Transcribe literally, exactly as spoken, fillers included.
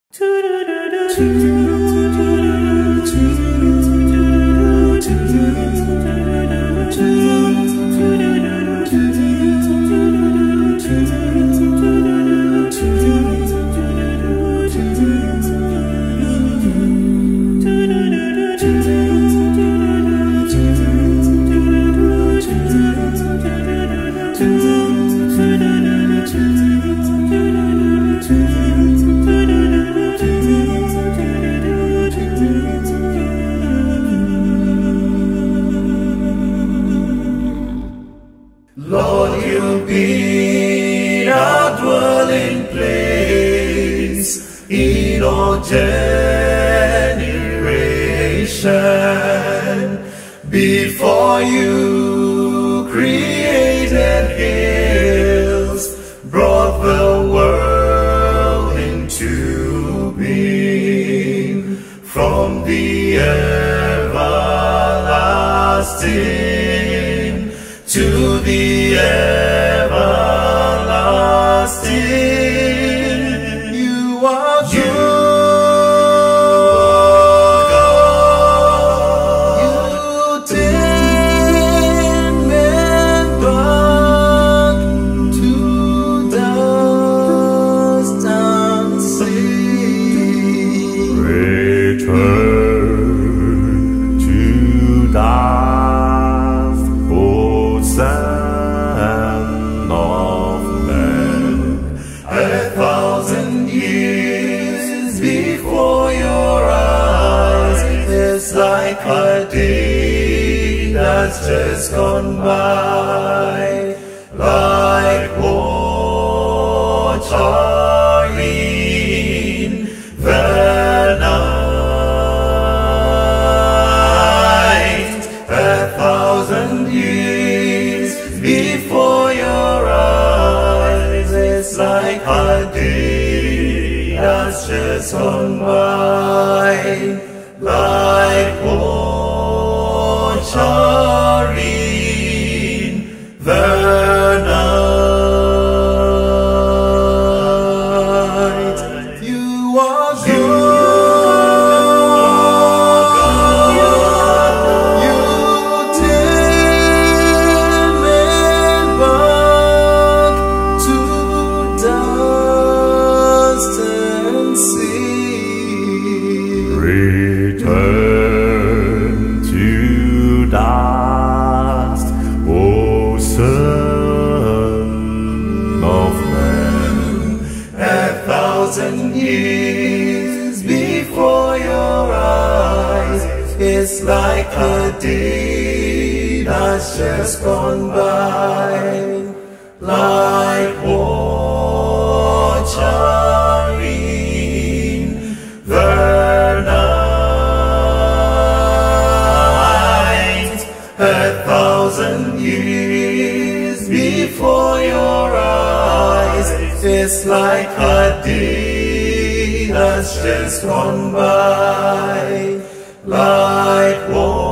Lord, you've been our dwelling place in all generation. Before you created hills, brought the world into being. From the everlasting to the everlasting, you are good. You take men back to dust and sea. Return to dust, O Son of Man. A thousand years before your eyes is like a day that's just gone by, like water in the night. A thousand years before your eyes is like a day that's just gone by, like water in the night. You are good. Return to dust, O Son of Man. A thousand years before your eyes is like a day that's just gone by, like water in the night. A thousand years before your eyes is like a day that's just gone by, like water